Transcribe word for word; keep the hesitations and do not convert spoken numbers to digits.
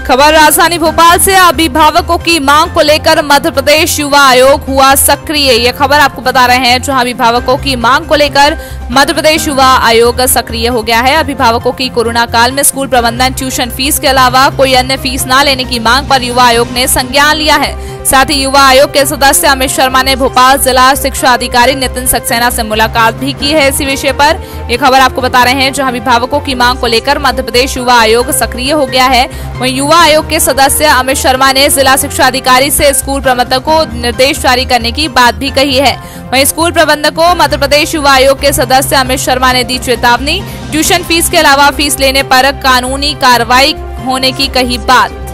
खबर राजधानी भोपाल से। अभिभावकों की मांग को लेकर मध्य प्रदेश युवा आयोग हुआ सक्रिय। ये खबर आपको बता रहे हैं, जहां अभिभावकों की मांग को लेकर मध्य प्रदेश युवा आयोग सक्रिय हो गया है। अभिभावकों की कोरोना काल में स्कूल प्रबंधन ट्यूशन फीस के अलावा कोई अन्य फीस न लेने की मांग पर युवा आयोग ने संज्ञान लिया है। साथ ही युवा आयोग के सदस्य अमित शर्मा ने भोपाल जिला शिक्षा अधिकारी नितिन सक्सेना से मुलाकात भी की है इसी विषय पर। ये खबर आपको बता रहे हैं, जहां अभिभावकों की मांग को लेकर मध्य प्रदेश युवा आयोग सक्रिय हो गया है। वहीं युवा आयोग के सदस्य अमित शर्मा ने जिला शिक्षा अधिकारी से स्कूल प्रबंधक को निर्देश जारी करने की बात भी कही है। वहीं स्कूल प्रबंधकों मध्य प्रदेश युवा आयोग के सदस्य अमित शर्मा ने दी चेतावनी। ट्यूशन फीस के अलावा फीस लेने पर कानूनी कार्रवाई होने की कही बात।